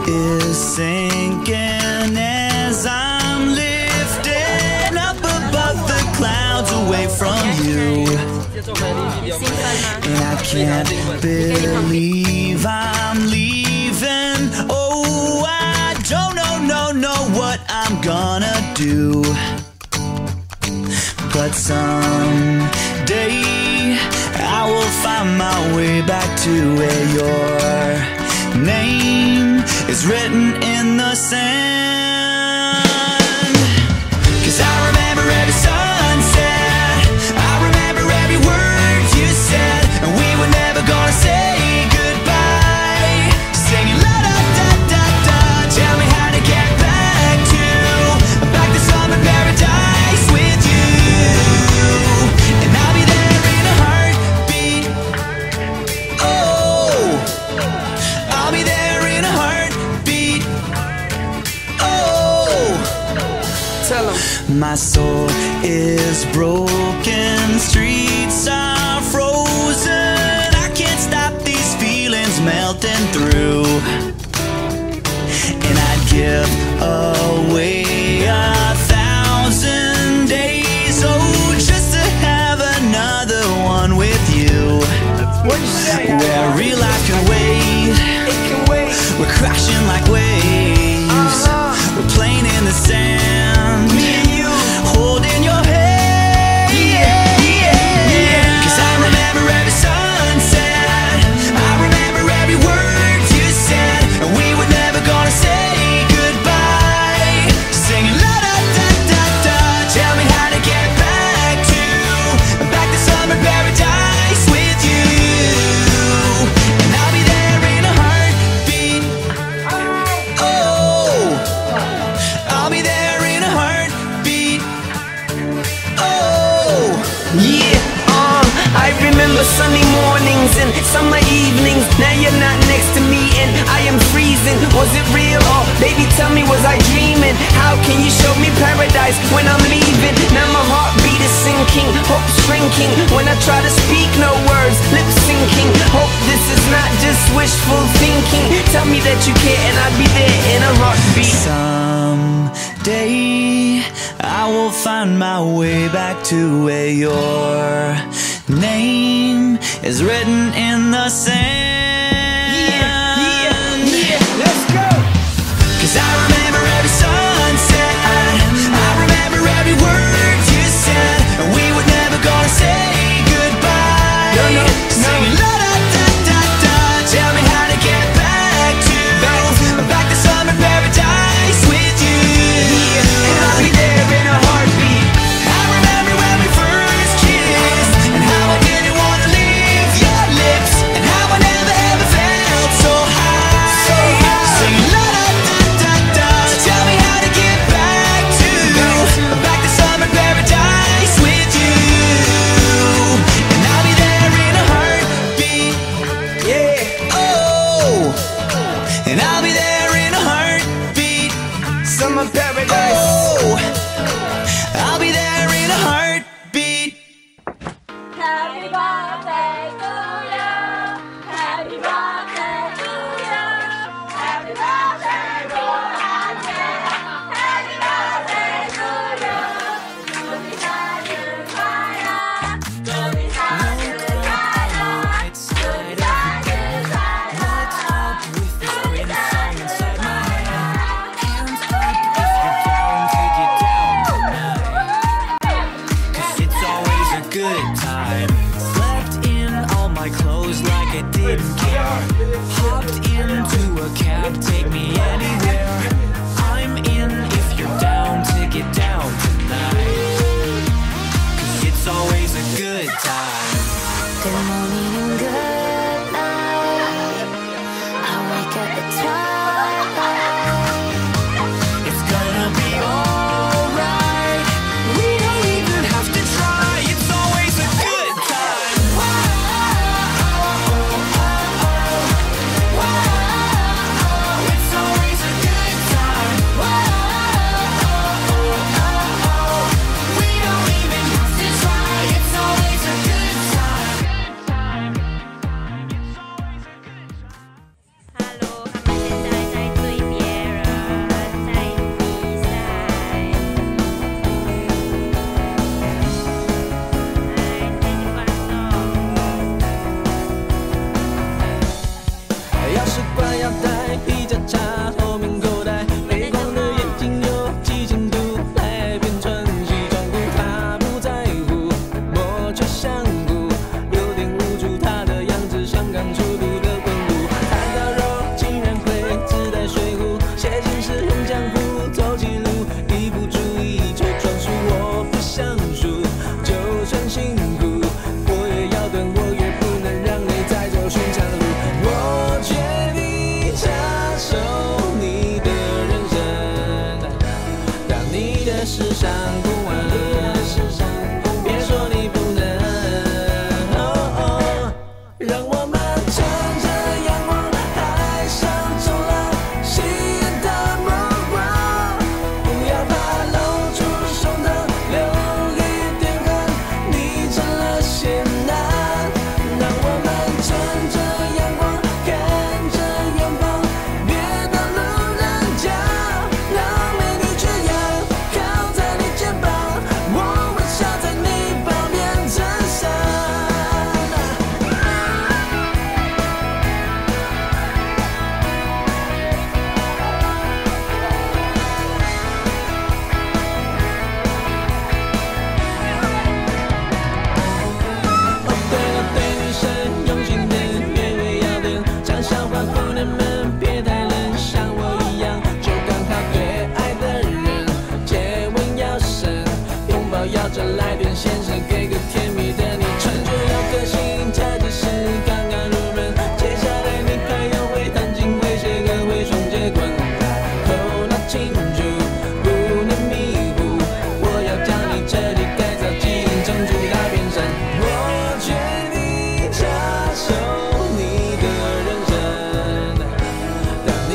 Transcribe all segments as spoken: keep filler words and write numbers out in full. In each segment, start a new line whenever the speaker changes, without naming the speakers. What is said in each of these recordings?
is sinking as I'm lifting up above the clouds away from you. And I can't believe I'm leaving. Oh, I don't know, no, know what I'm gonna do. But someday I will find my way back to where your name is written in the sand. 'Cause I remember every sunset, I remember every word you said, and we were never gonna say goodbye. Singing la da da da da, tell me how to get back to, back to summer paradise with you. And I'll be there in a heartbeat. Oh, I'll be there in a heartbeat. Oh,
tell 'em.
my soul is broken, streets are frozen. I can't stop these feelings melting through. And I'd give away a thousand days, oh, just to have another one with you.
What'd you say?
Where real life can wait,
It can wait.
we're crashing like waves.
Uh-huh.
We're playing in the sand,
Me and you.
holding your hand.
Yeah, yeah, yeah.
'Cause I remember every sunset, I remember every word you said, and we were never gonna say goodbye. Singing la da da da da, tell me how to get back to, back to summer paradise with you. And I'll be there in a heartbeat. Oh, I'll be there in a heartbeat. Oh,
Yeah, uh, I remember sunny mornings and summer evenings. Now you're not next to me and I am freezing. Was it real? Oh, baby, tell me, was I dreaming? How can you show me paradise when I'm leaving? Now my heartbeat is sinking, hope shrinking. When I try to speak, no words, lip syncing. Hope this is not just wishful thinking. Tell me that you care and I'll be there in a heartbeat.
someday I will find my way back to where your name is written in the sand.
Yeah, yeah, yeah, let's go.
'Cause I remember every sunset, I remember every word you said, and we were never gonna say goodbye.
No, no, no.
Singing la da da da da, tell me how to get back to, back to summer paradise with you.
And I'll be there in a heartbeat.
I remember when we first kissed, and how I didn't wanna leave your lips, and how I never ever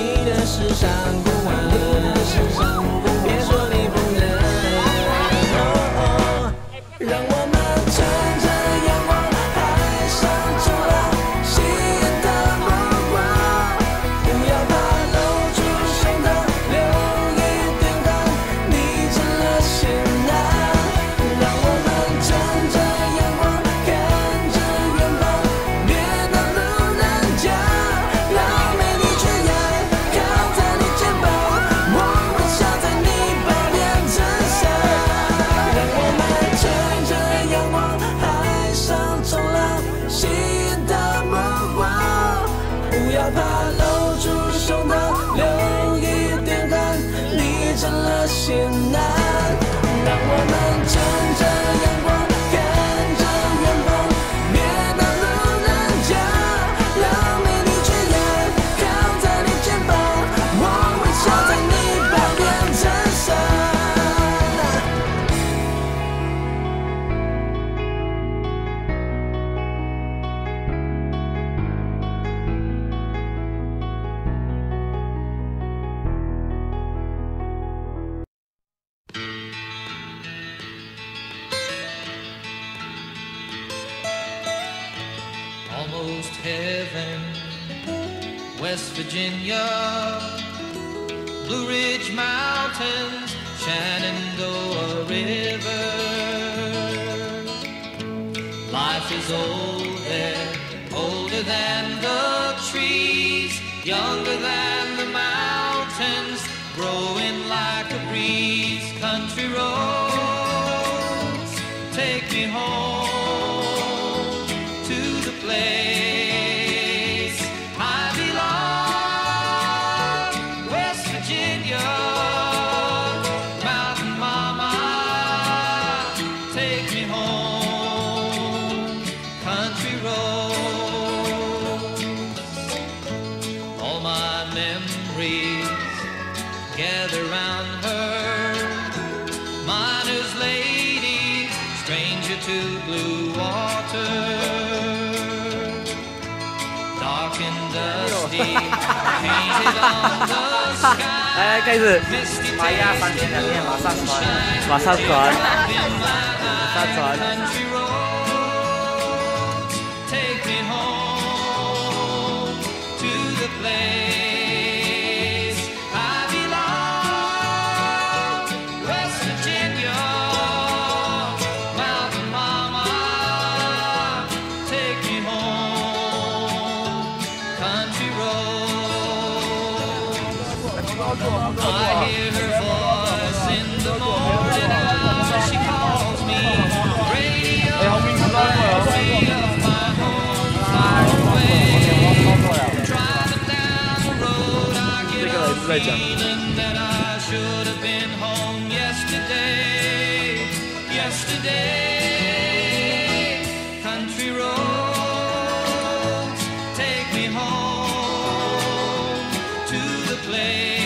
你的世上不完，别说你不能。哦哦，让我们乘着阳光，海上冲浪，吸引的目光，不要怕露出胸膛，留一点汗，你成了仙男。让我们乘着阳光，看着远方，别难路难讲，让美丽缺氧靠在你肩膀，我微笑在你旁边衬衫。让我们乘着阳光，海上冲浪，吸引的目光，不要怕露出胸膛，流一点汗，你成了仙男。让我们乘着阳光，看着远方，别难路难讲，让美丽缺氧靠在你肩膀，我微笑在你旁边衬衫。
Almost heaven, West Virginia, Blue Ridge Mountains, Shenandoah River. Life is old there, older than the trees, younger than the mountains, growing like a breeze. Country roads, take me home to the place I belong, West Virginia, Mountain Mama, take me home, country roads. All my memories gather round her, miner's lady, stranger to blue water. Dark and dusty, painted on the sky.
来来，开始。
Misty
马压三天两夜，马上传，马上传，马上传。
country roads, take me home to the place I belong, West Virginia, Mountain Mama, take me home, country roads. I hear her voice in the morning hour, she calls me. Radio reminds me of my home far away. Driving down the road, I get a feeling that I should have been home yesterday. Yesterday, country roads, take me home to the place